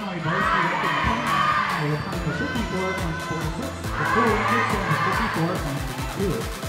finally varsity record 2019 with a time of 54.46. The score is 54.52.